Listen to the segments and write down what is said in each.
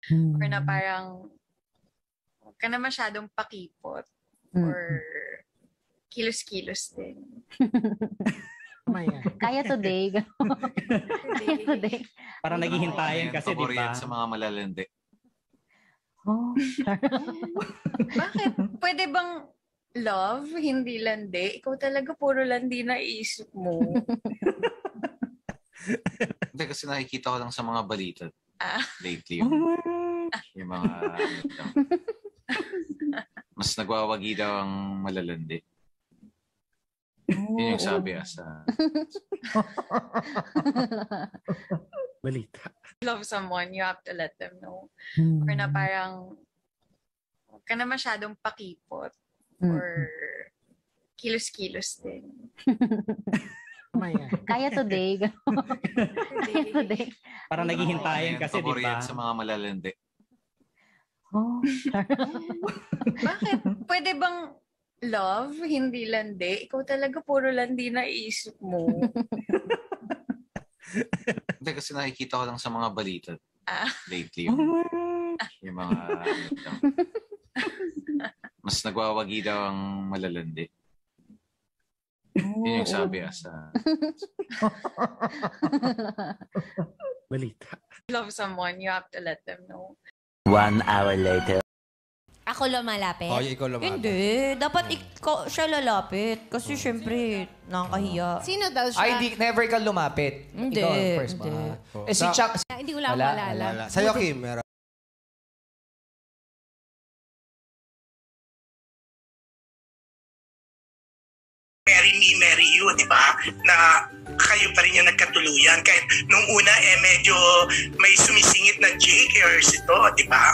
Or na parang huwag ka na masyadong pakipot or kilos-kilos din. Kaya today. Kaya today. Parang naghihintayan kasi, di ba? Sa mga malalandi. Oh. Bakit? Pwede bang love, hindi landi? Ikaw talaga puro landi na isip mo. Hindi, kasi nakikita ko lang sa mga balita lately. Yung mga mas nagwawagi daw ang malalandi. Yun yung sabi sa balita. Love someone, you have to let them know. Or na parang huwag ka na masyadong pakipot or kilos-kilos din. Kaya today. Kaya today. Parang naghihintayan kasi, di ba? Sa mga malalandi. Oh. Bakit? Pwede bang love, hindi landi? Ikaw talaga puro landi na isip mo. Hindi, kasi nakikita ko lang sa mga balita lately. Yung mga mas nagwawagi daw ang malalandi. Yun yung sabi sa balita. Love someone, you have to let them know. 1 hour later. Ako lumalapit? Oh, ikaw lumalapit. Hindi. Dapat ikaw siya lalapit. Kasi syempre, nakakahiya. Sino daw siya? Ay, never ka lumapit. Hindi. Ikaw ang first Hindi. Eh, si Chuck. Hindi ko lang maalala. Sa'yo, Kim, meron. Marry me, marry you, di ba? Na kayo pa rin yung nagkatuluyan. Kahit nung una, medyo may sumisingit na J.K.ers ito, di ba?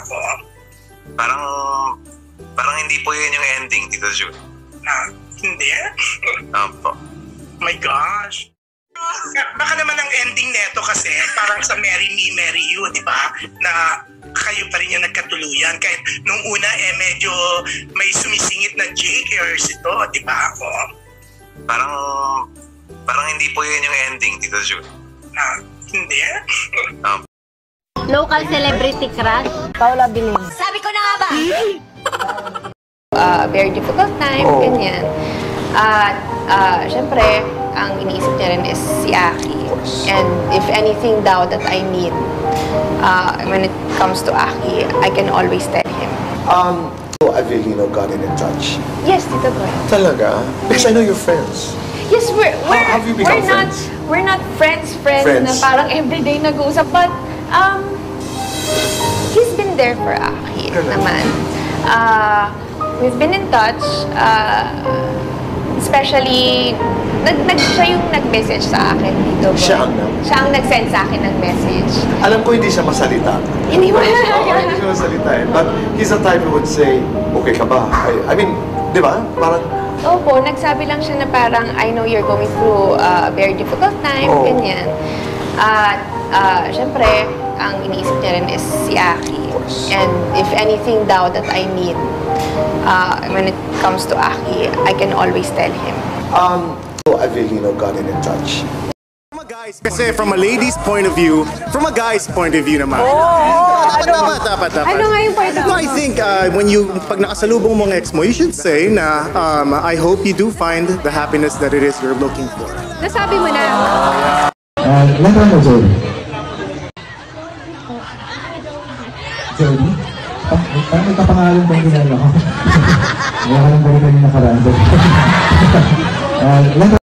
Parang hindi po yun yung ending, Tito Jun. Hindi? Opo. My gosh. Baka naman ang ending neto kasi parang sa Marry Me, Marry You, di ba? Na kayo pa rin yung nagkatuluyan. Kahit nung una, medyo may sumisingit na J.K.ers ito, di ba? Parang hindi po yun yung ending, Tito Jun. Hindi? Local celebrity crush? Paula Bilin. Sabi ko na nga ba? Very difficult time, ganyan. Syempre, ang iniisip niya rin is si Aki. And if anything daw that I need, when it comes to Aki, I can always tell him. Avelino gotten in touch? Yes, Tito Boy. Talaga? Because I know you're friends. Yes, How have you become friends? We're not friends na parang everyday nag-uusap, but he's been there for Aki naman. We've been in touch, especially siya yung nag-message sa akin dito. Siya ang nag-send sa akin ng message. Alam ko hindi siya masalita. Hindi mo hindi siya masalita eh. But he's the type who would say, okay ka ba? I mean, di ba? Parang Opo, nagsabi lang siya na parang, I know you're going through a very difficult time, ganyan. Syempre, ang iniisip niya rin is si Aki. And if anything daw that I need, when it comes to Aki, I can always tell him. Avelino gotten in touch. Kasi from a lady's point of view, from a guy's point of view naman. Dapat. Ano nga yung point of view? No, I think pag nakasalubong mo ang ex mo, you should say na, I hope you do find the happiness that it is you're looking for. Nasabi mo na. Ilan taon mo, Joey? Joey? Parang may kapangalan kong ginala ko. Ayaw ko lang balikan yung nakaraan.